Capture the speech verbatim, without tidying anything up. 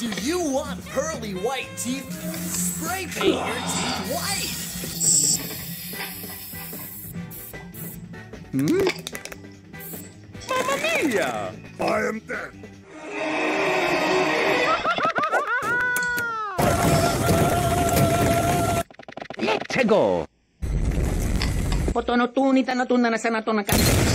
Do you want pearly white teeth? Spray paint your teeth white! Hmm? Mamma mia! I am dead. Let's go! Potono tunita na tunana sa nato na